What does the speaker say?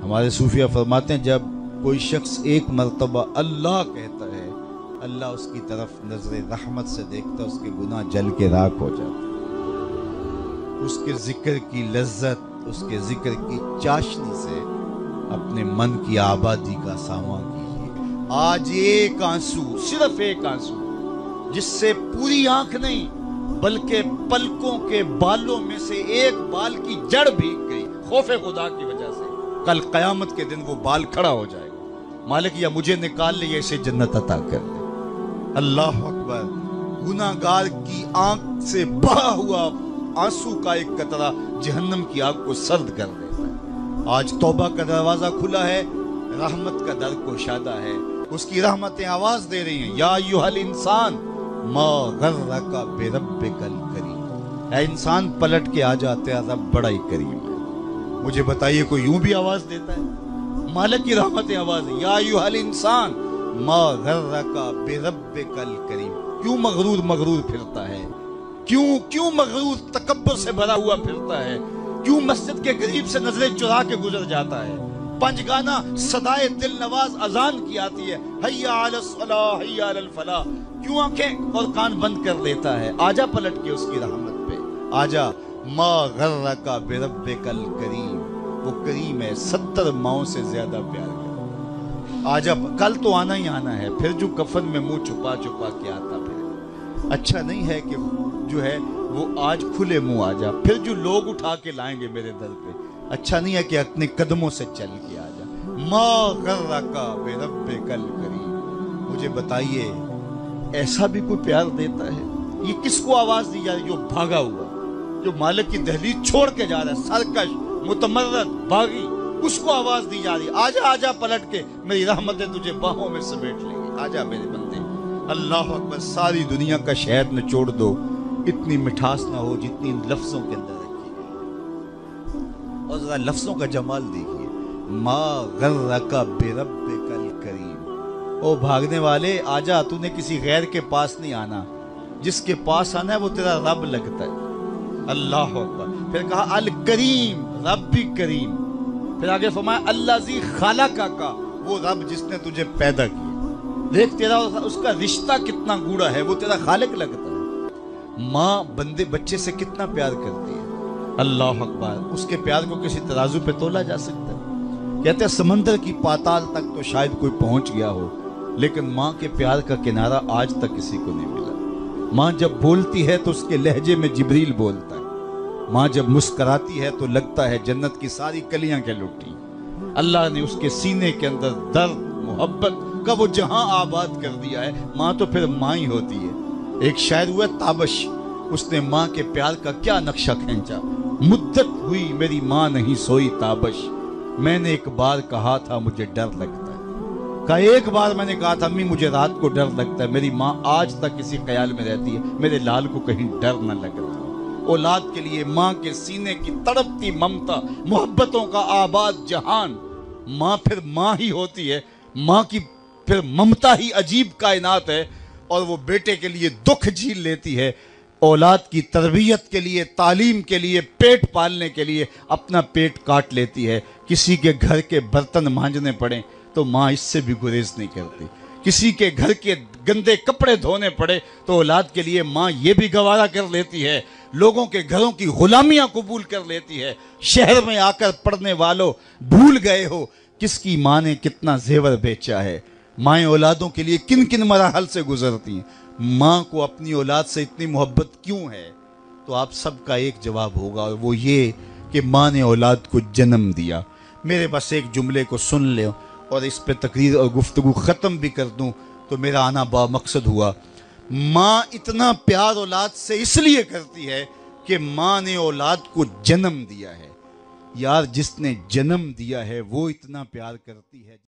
ہمارے صوفیہ فرماتے ہیں جب کوئی شخص ایک مرتبہ اللہ کہتا ہے، اللہ اس کی طرف نظر رحمت سے دیکھتا ہے، اس کے گناہ جل کے راکھ ہو جاتے ہیں۔ اس کے ذکر کی لذت، اس کے ذکر کی چاشنی سے اپنے من کی آبادی کا سامان کیجیے۔ آج ایک آنسو، صرف ایک آنسو، جس سے پوری آنکھ نہیں بلکہ پلکوں کے بالوں میں سے ایک بال کی جڑ بھیگ گئی خوف خدا کی وجہ سے، کل قیامت کے دن وہ بال کھڑا ہو جائے گا، مالک یا مجھے نکال لے یا اسے جنت عطا کر دے۔ اللہ اکبر۔ گناہگار کی آنکھ سے بہا ہوا آنسو کا ایک قطرہ جہنم کی آگ کو سرد کر دیتا ہے۔ آج توبہ کا دروازہ کھلا ہے، رحمت کا در گشادہ ہے، اس کی رحمتیں آواز دے رہی ہیں، یا ایھا الانسان ما غرک بربک الکریم۔ اے انسان پلٹ کے آ جا، تیرا رب بڑا ہی کریم ہے۔ مجھے بتائیے کوئی یوں بھی آواز دیتا ہے؟ مالک کی رحمتیں آواز ہیں، یا ایھا الانسان ما غرک بربک الکریم۔ کیوں مغرور پھرتا ہے؟ کیوں مغرور تکبر سے بھرا ہوا پھرتا ہے؟ کیوں مسجد کے قریب سے نظریں چرا کے گزر جاتا ہے؟ پنج گانا صدائے دل نواز اذان کی آتی ہے، حیا علی الصلاح حیا علی الفلاح، کیوں آنکھیں اور کان بند کر لیتا ہے؟ آجا پلٹ کے اس کی رحمت پہ، آجا۔ ما غرک بربک الکریم، وہ کریم ہے، 70 ماؤں سے زیادہ پیار کرتا۔ آجا، کل تو آنا ہی آنا ہے، پھر جو کفن میں منہ چھپا چھپا کے آتا پھر اچھا نہیں ہے کہ جو ہے وہ آج کھلے منہ آجا، پھر جو لوگ اٹھا کے لائیں گے میرے در پہ، اچھا نہیں ہے کہ اپنے قدموں سے چل کے آجا۔ ما غرک بربک الکریم۔ مجھے بتائیے ایسا بھی کوئی پیار دیتا ہے؟ یہ کس کو آواز دی جا رہی؟ جو بھاگا ہوا، جو مالک کی دہلیز چھوڑ کے جا رہا ہے، سرکش، متمرد، باغی، اس کو آواز دی جا رہی ہے، آجا آجا پلٹ کے، میری رحمتیں تجھے باہوں میں سمیٹ لیں گی، آجا میرے بندے۔ اللہ اکبر۔ ساری دنیا کا شہد نچوڑ دو، اتنی مٹھاس نہ ہو جتنی ان لفظوں کے اندر رکھی گئی، اور ذرا لفظوں کا جمال دیکھیے۔ ما غرک بربک الکریم۔ او بھاگنے والے، آجا، تو نے کسی غیر کے پاس نہیں آنا، جس کے پاس آنا ہے وہ تیرا رب لگتا ہے۔ اللہ اکبر۔ پھر کہا الکریم، رب بھی کریم۔ پھر آگے فرمایا الذی خلقک کا، وہ رب جس نے تجھے پیدا کیا۔ دیکھ تیرا اس کا رشتہ کتنا گوڑا ہے، وہ تیرا خالق لگتا ہے۔ ماں بندے بچے سے کتنا پیار کرتی ہے، اللہ اکبر۔ اس کے پیار کو کسی ترازو پہ تولا جا سکتا ہے؟ کہتے ہیں سمندر کی پاتال تک تو شاید کوئی پہنچ گیا ہو، لیکن ماں کے پیار کا کنارہ آج تک کسی کو نہیں ملا۔ ماں جب بولتی ہے تو اس کے لہجے میں جبریل بولتا ہے، ماں جب مسکراتی ہے تو لگتا ہے جنت کی ساری کلیاں کے لٹی۔ اللہ نے اس کے سینے کے اندر درد محبت کا وہ جہاں آباد کر دیا ہے۔ ماں تو پھر ماں ہی ہوتی ہے۔ ایک شاعر ہوا تابش، اس نے ماں کے پیار کا کیا نقشہ کھینچا۔ مدت ہوئی میری ماں نہیں سوئی تابش، میں نے ایک بار کہا تھا مجھے ڈر لگتا ہے۔ کہا ایک بار میں نے کہا تھا امی مجھے رات کو ڈر لگتا ہے، میری ماں آج تک اسی خیال میں رہتی ہے میرے لال کو کہیں ڈر نہ لگ رہا۔ اولاد کے لیے ماں کے سینے کی تڑپتی ممتا، محبتوں کا آباد جہان، ماں پھر ماں ہی ہوتی ہے۔ ماں کی پھر ممتا ہی عجیب کائنات ہے، اور وہ بیٹے کے لیے دکھ جھیل لیتی ہے، اولاد کی تربیت کے لیے، تعلیم کے لیے، پیٹ پالنے کے لیے اپنا پیٹ کاٹ لیتی ہے۔ کسی کے گھر کے برتن مانجنے پڑیں تو ماں اس سے بھی گریز نہیں کرتی، کسی کے گھر کے گندے کپڑے دھونے پڑے تو اولاد کے لیے ماں یہ بھی گوارا کر لیتی ہے، لوگوں کے گھروں کی غلامیاں قبول کر لیتی ہے۔ شہر میں آ کر پڑھنے والوں بھول گئے ہو کس کی ماں نے کتنا زیور بیچا ہے۔ مائیں اولادوں کے لیے کن کن مراحل سے گزرتی ہیں۔ ماں کو اپنی اولاد سے اتنی محبت کیوں ہے؟ تو آپ سب کا ایک جواب ہوگا، اور وہ یہ کہ ماں نے اولاد کو جنم دیا۔ میرے بس ایک جملے کو سن لیں اور اس پہ تقریر اور گفتگو ختم بھی کر دوں تو میرا آنا با مقصد ہوا۔ ماں اتنا پیار اولاد سے اس لیے کرتی ہے کہ ماں نے اولاد کو جنم دیا ہے۔ یار جس نے جنم دیا ہے وہ اتنا پیار کرتی ہے۔